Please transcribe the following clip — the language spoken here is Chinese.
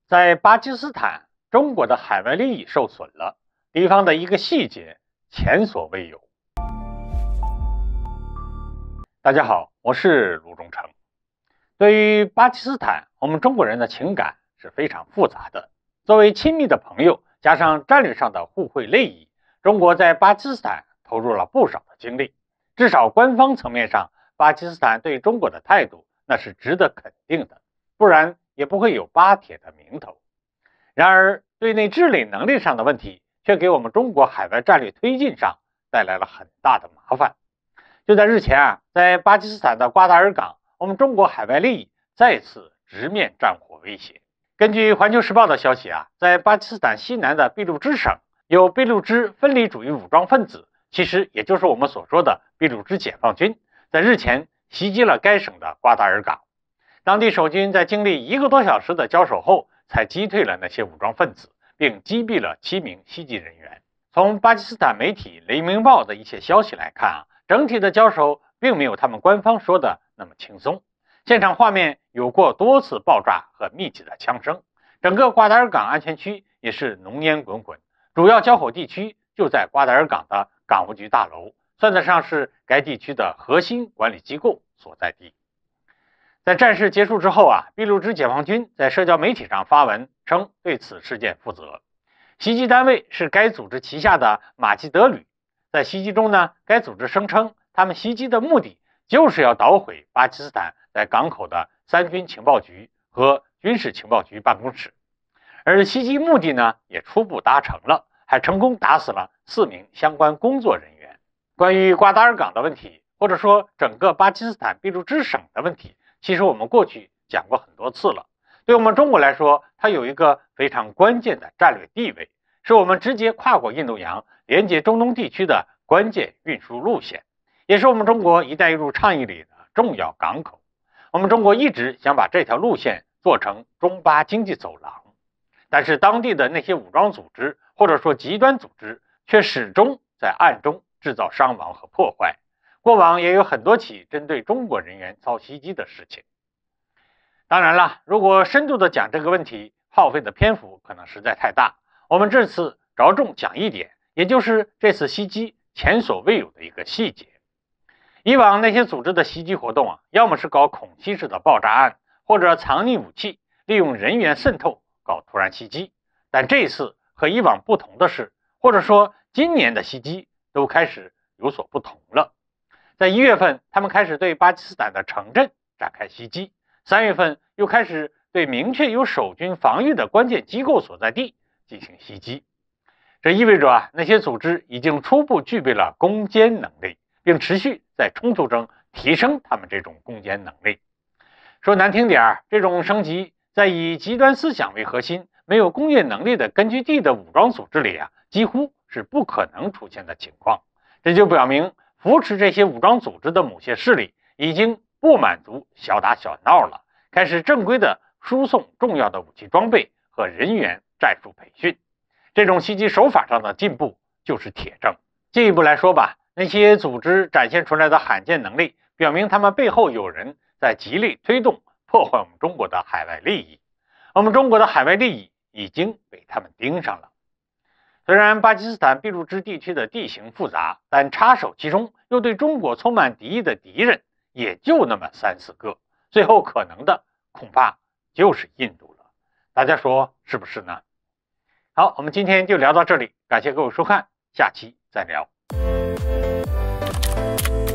在巴基斯坦，中国的海外利益受损了，敌方的一个细节前所未有。大家好，我是卢忠成。对于巴基斯坦，我们中国人的情感是非常复杂的。作为亲密的朋友，加上战略上的互惠利益，中国在巴基斯坦投入了不少的精力。至少官方层面上，巴基斯坦对中国的态度那是值得肯定的，不然也不会有巴铁的名头。然而，对内治理能力上的问题，却给我们中国海外战略推进上带来了很大的麻烦。就在日前在巴基斯坦的瓜达尔港，我们中国海外利益再次直面战火威胁。根据《环球时报》的消息在巴基斯坦西南的俾路支省，有俾路支分离主义武装分子，其实也就是我们所说的俾路支解放军，在日前袭击了该省的瓜达尔港。当地守军在经历1个多小时的交手后，才击退了那些武装分子，并击毙了7名袭击人员。从巴基斯坦媒体《雷明报》的一些消息来看整体的交手并没有他们官方说的那么轻松。现场画面有过多次爆炸和密集的枪声，整个瓜达尔港安全区也是浓烟滚滚。主要交火地区就在瓜达尔港的港务局大楼，算得上是该地区的核心管理机构所在地。在战事结束之后俾路支解放军在社交媒体上发文称对此事件负责。袭击单位是该组织旗下的马基德旅。在袭击中该组织声称他们袭击的目的就是要捣毁巴基斯坦在港口的3军情报局和军事情报局办公室。而袭击目的也初步达成了，还成功打死了4名相关工作人员。关于瓜达尔港的问题，或者说整个巴基斯坦俾路支省的问题，其实我们过去讲过很多次了。对我们中国来说，它有一个非常关键的战略地位，是我们直接跨过印度洋连接中东地区的关键运输路线，也是我们中国一带一路倡议里的重要港口。我们中国一直想把这条路线做成中巴经济走廊，但是当地的那些武装组织或者说极端组织却始终在暗中制造伤亡和破坏。过往也有很多起针对中国人员遭袭击的事情。当然了，如果深度的讲这个问题，耗费的篇幅可能实在太大。我们这次着重讲一点，也就是这次袭击前所未有的一个细节。以往那些组织的袭击活动要么是搞恐袭式的爆炸案，或者藏匿武器，利用人员渗透搞突然袭击。但这次和以往不同的是，或者说今年的袭击都开始有所不同了。在1月份，他们开始对巴基斯坦的城镇展开袭击；3月份又开始对明确有守军防御的关键机构所在地进行袭击。这意味着那些组织已经初步具备了攻坚能力，并持续在冲突中提升他们这种攻坚能力。说难听点这种升级在以极端思想为核心、没有工业能力的根据地的武装组织里几乎是不可能出现的情况。这就表明扶持这些武装组织的某些势力已经不满足小打小闹了，开始正规的输送重要的武器装备和人员战术培训。这种袭击手法上的进步就是铁证。进一步来说那些组织展现出来的罕见能力，表明他们背后有人在极力推动破坏我们中国的海外利益。我们中国的海外利益已经被他们盯上了。虽然巴基斯坦俾路支地区的地形复杂，但插手其中又对中国充满敌意的敌人也就那么3、4个，最后可能的恐怕就是印度了。大家说是不是呢？好，我们今天就聊到这里，感谢各位收看，下期再聊。